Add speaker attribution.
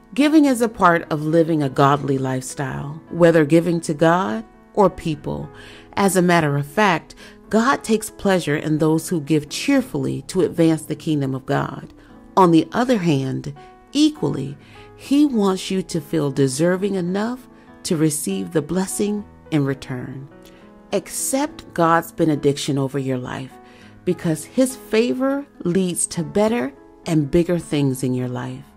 Speaker 1: Giving is a part of living a godly lifestyle, whether giving to God or people. As a matter of fact, God takes pleasure in those who give cheerfully to advance the kingdom of God. On the other hand, equally, He wants you to feel deserving enough to receive the blessing in return. Accept God's benediction over your life, because His favor leads to better and bigger things in your life.